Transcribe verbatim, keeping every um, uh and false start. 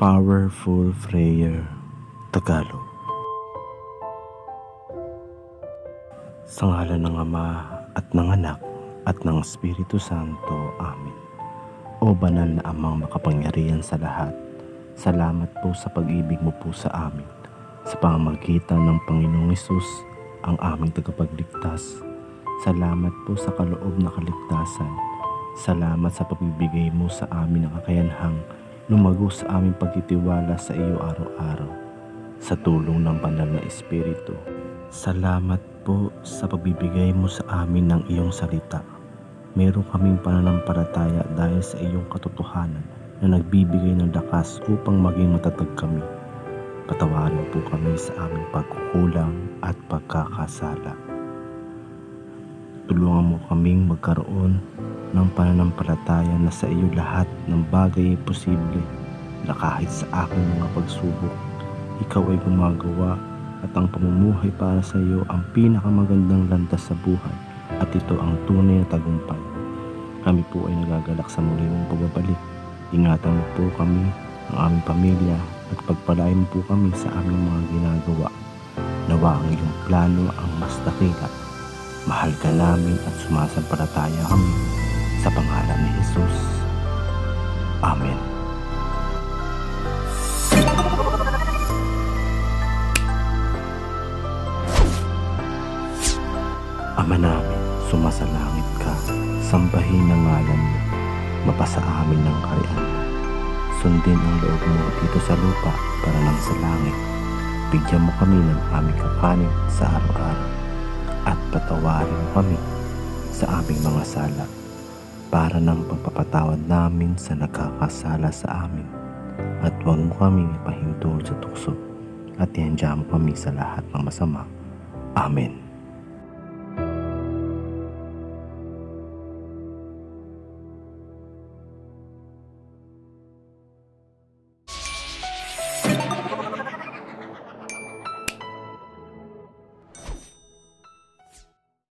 Powerful Prayer, Tagalog. Sa ngalan ng Ama at ng Anak at ng Espiritu Santo. Amen. O banal na Amang makapangyarihan sa lahat, salamat po sa pag-ibig mo po sa amin. Sa pamamagitan ng Panginoong Hesus, ang aming tagapagligtas. Salamat po sa kaloob na kaligtasan. Salamat sa pagbibigay mo sa amin ng kakayanhang lumago sa aming pagtitiwala sa iyo araw-araw. Sa tulong ng banal na Espiritu, salamat po sa pagbibigay mo sa amin ng iyong salita. Meron kaming pananampalataya dahil sa iyong katotohanan na nagbibigay ng lakas upang maging matatag kami. Patawarin po kami sa aming pagkukulang at pagkakasala. Tulungan mo kaming magkaroon ng pananampalataya na sa iyo lahat ng bagay ay posible, na kahit sa aking mga pagsubok, ikaw ay gumagawa at ang pamumuhay para sa iyo ang pinakamagandang landas sa buhay at ito ang tunay na tagumpay. Kami po ay nagagalak sa muli mong pagbabalik. Ingatan mo po kami, ang aming pamilya, at pagpalain mo po kami sa aming mga ginagawa. Nawa ang iyong plano ang mas dakila. Mahal ka namin at sumasampalataya kami sa pangalan ni Jesus. Amen. Ama namin, sumasalangit ka, sambahin ang ngalan mo, mapasa amin ng kaharian mo. Sundin ang loob mo dito sa lupa para nang sa langit. Bigyan mo kami ng aming kakanin sa araw-araw at patawarin mo kami sa aming mga sala para ng pagpapatawad namin sa nagkakasala sa amin. At huwag mo kaming ipahintulot sa tukso at ihandya mo kami sa lahat ng masama. Amen.